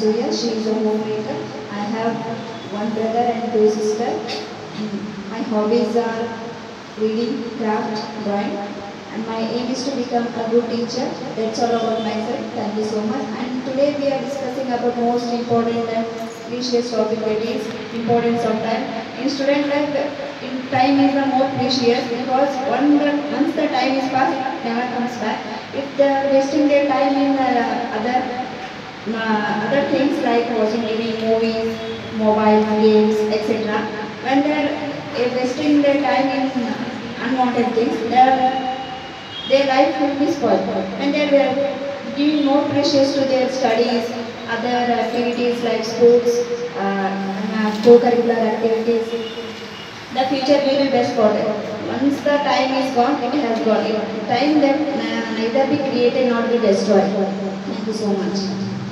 Surya. She is a homemaker. I have one brother and two sisters. My hobbies are reading, craft, drawing, and my aim is to become a good teacher. That's all about myself. Thank you so much. And today we are discussing about most important and precious topic, that is importance of time. In student life, time is the most precious because once the time is passed, it never comes back. If they are wasting their time in other things like watching TV, movies, mobile games, etc. When they are wasting their time in unwanted things, their life will be spoiled. When they are giving more precious to their studies, other activities like sports, co-curricular activities, the future will be best for them. Once the time is gone, it has gone. Time that neither be created nor be destroyed. Thank you so much.